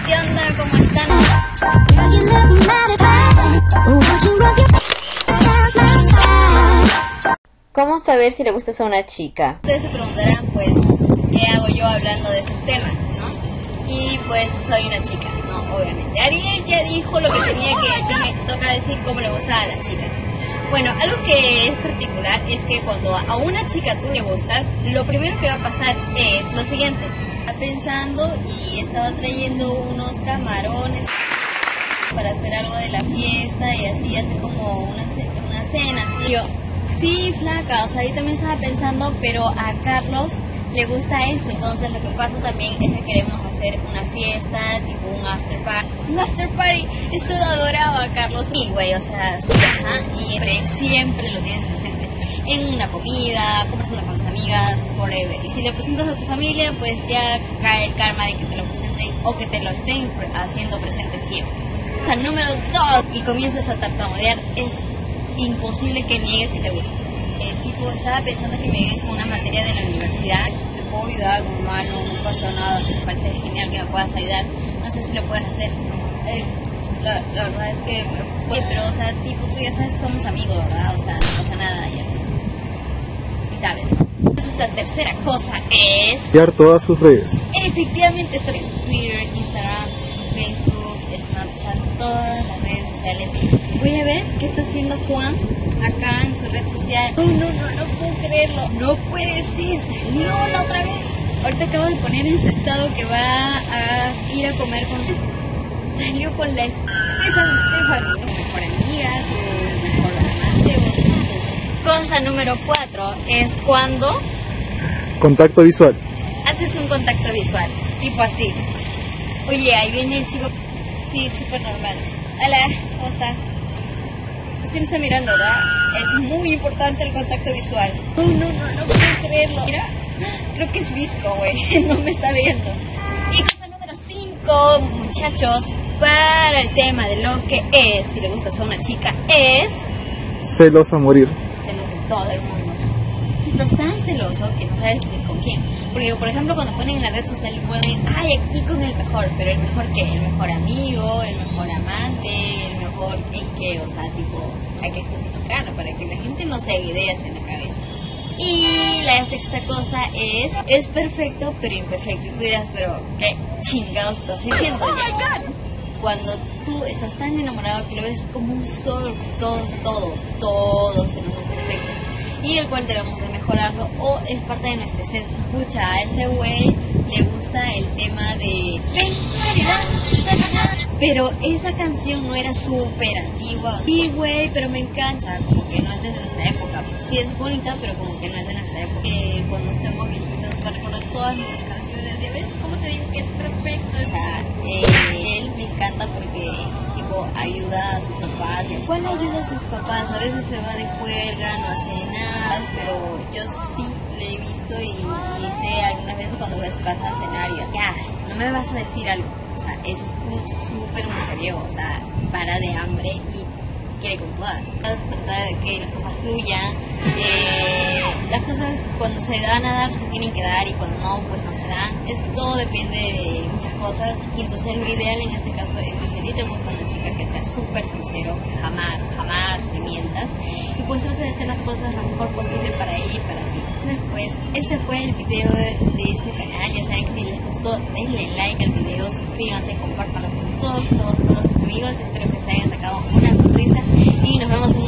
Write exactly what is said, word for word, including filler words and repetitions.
¿qué onda? ¿Cómo están? ¿Cómo saber si le gustas a una chica? Ustedes se preguntarán, pues, ¿qué hago yo hablando de estos temas, no? Y pues, soy una chica, ¿no? Obviamente. Ariel ya dijo lo que tenía que decir, me toca decir cómo le gusta a las chicas. Bueno, algo que es particular es que cuando a una chica tú le gustas, lo primero que va a pasar es lo siguiente. Estaba pensando y estaba trayendo unos camarones para hacer algo de la fiesta y así hacer como una, una cena, así. Yo, sí, flaca, o sea, yo también estaba pensando, pero a Carlos le gusta eso, entonces lo que pasa también es que queremos hacer una fiesta, tipo un after party. Un after party, eso adoraba a Carlos. Y güey, o sea, sí, ajá, y siempre, siempre lo tienes presente. En una comida, conversando con las amigas, forever. Y si le presentas a tu familia, pues ya cae el karma de que te lo presenten o que te lo estén haciendo presente siempre. O sea, número dos, y comienzas a tartamudear, es imposible que niegues que te gusta. El tipo estaba pensando que me ayudes con una materia de la universidad. Te puedo ayudar, hermano, no pasa nada. Me parece genial que me puedas ayudar. No sé si lo puedes hacer. Eh, la, la verdad es que, oye, pero, o sea, tipo, tú ya sabes que somos amigos, ¿verdad? O sea, no pasa nada y así. Sí sabes. Entonces, esta tercera cosa es... Crear todas sus redes. Efectivamente, esto es Twitter, Instagram, Facebook, Snapchat, todas las redes sociales. Voy a ver qué está haciendo Juan acá en su red social. No, no, no, no puedo creerlo. No puede ser, salió la otra vez. Ahorita acabo de poner en su estado que va a ir a comer con... Salió con la esa de Stephanie, su mejor amiga, su mejor amante, o su, su... Cosa número cuatro es cuando... Contacto visual. Haces un contacto visual, tipo así. Oye, ahí viene el chico. Sí, súper normal. Hola, ¿cómo estás? Sí me está mirando, ¿verdad? Es muy importante el contacto visual. No, no, no, no puedo creerlo. Mira, creo que es visco, güey. No me está viendo. Y cosa número cinco, muchachos, para el tema de lo que es, si le gustas a una chica, es... Celos a morir. Celos de todo el mundo. Estás tan celoso que no sabes ni con quién. Porque, por ejemplo, cuando ponen en la red social, ponen, ay, aquí con el mejor. Pero ¿el mejor qué? ¿El mejor amigo? ¿El mejor amante? ¿El mejor en qué? O sea, tipo, hay que especificarlo para que la gente no se haga ideas en la cabeza. Y la sexta cosa es, es perfecto, pero imperfecto. Y tú dirás, pero, ¿qué chingados estás diciendo? Oh my God. Cuando tú estás tan enamorado que lo ves como un sol, todos, todos, todos tenemos un defecto. Y el cual debemos de mejorarlo o es parte de nuestra esencia. Escucha, a ese güey le gusta el tema de pero esa canción no era súper antigua. Sí, güey, pero me encanta. Como que no es de nuestra época. Sí, es bonita, pero como que no es de nuestra época. Eh, cuando seamos viejitos para recordar todas nuestras canciones, ¿ya ves? ¿Cómo te digo que es perfecto? O sea, eh, él me encanta porque tipo ayuda a sus papás. ¿Cuál ayuda a sus papás? A veces se va de juerga, no hace nada, pero yo sí lo he visto y, y sé algunas veces cuando voy a su casa a cenar y así. Ya, no me vas a decir algo. O sea, es un súper mujeriego, o sea, para de hambre y quiere con todas. Trata de que las cosas fluyan. Eh, las cosas cuando se dan a dar se tienen que dar y cuando no, pues no se dan. Es, todo depende de muchas cosas y entonces lo ideal en este caso es que si a ti te gusta una chica que sea súper sincero, jamás, jamás le mientas y pues trata de hacer las cosas lo mejor posible para ella y para ti. Después, este fue el video de, de ese canal. Ya saben que si les gustó, denle like al video, suscríbanse, compártanlo con todos, todos, todos sus amigos. Espero que se hayan sacado una sonrisa y nos vemos en